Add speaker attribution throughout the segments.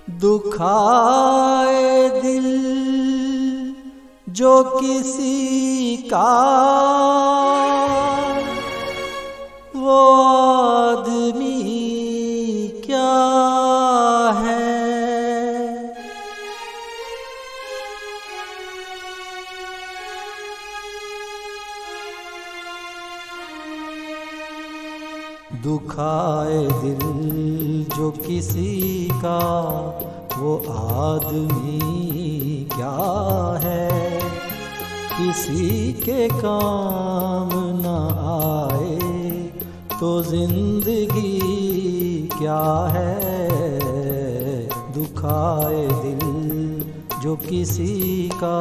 Speaker 1: दुखाए दिल जो किसी का, वो आदमी क्या है। दुखाए दिल जो किसी का, वो आदमी क्या है। किसी के काम न आए तो जिंदगी क्या है। दुखाए दिल जो किसी का।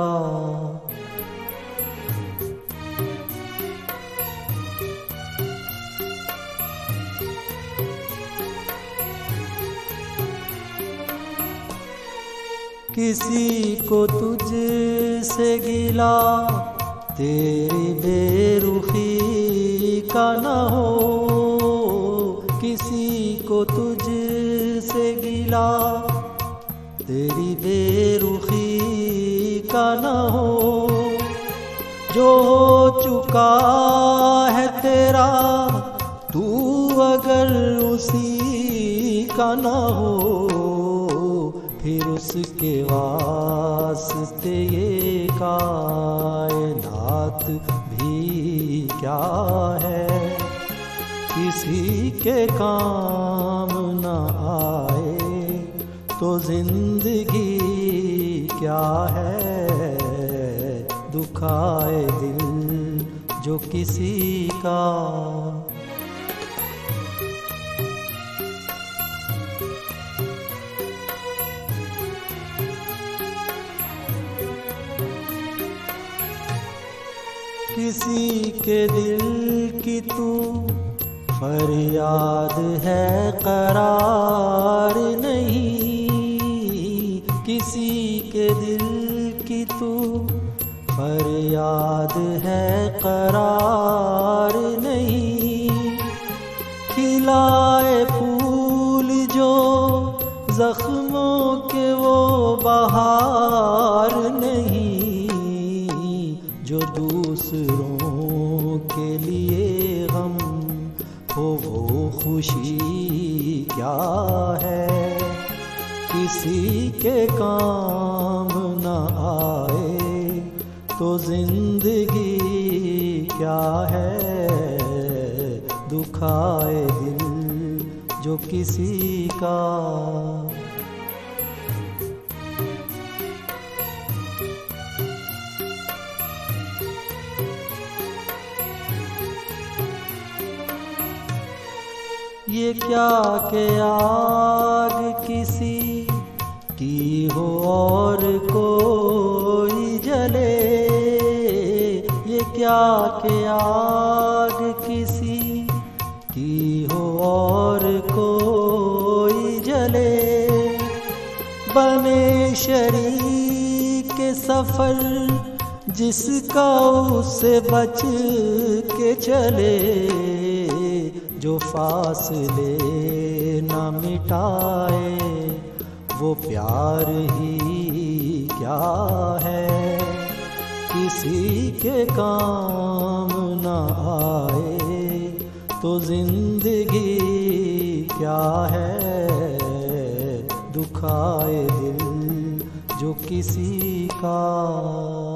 Speaker 1: किसी को तुझसे गिला तेरी बेरुखी का न हो। किसी को तुझसे गिला तेरी बेरुखी का न हो। जो हो चुका है तेरा तू अगर उसी का न हो, फिर उसके वास्ते ये कायनात भी क्या है। किसी के काम न आए तो जिंदगी क्या है। दुखाए दिल जो किसी का। किसी के दिल की तू फरियाद है करार नहीं। किसी के दिल की तू फरियाद है करार नहीं। खिलाए फूल जो जख्मों के वो बहार नहीं। जो दूसरों के लिए गम हो वो खुशी क्या है। किसी के काम न आए तो जिंदगी क्या है। दुखाए दिल जो किसी का। ये क्या के आग किसी की हो और कोई जले। ये क्या के आग किसी की हो और कोई जले। बने शरीक सफर जिसका उससे बच के चले। जो फासले न मिटाए वो प्यार ही क्या है। किसी के काम न आए तो जिंदगी क्या है। दुखाए दिल जो किसी का।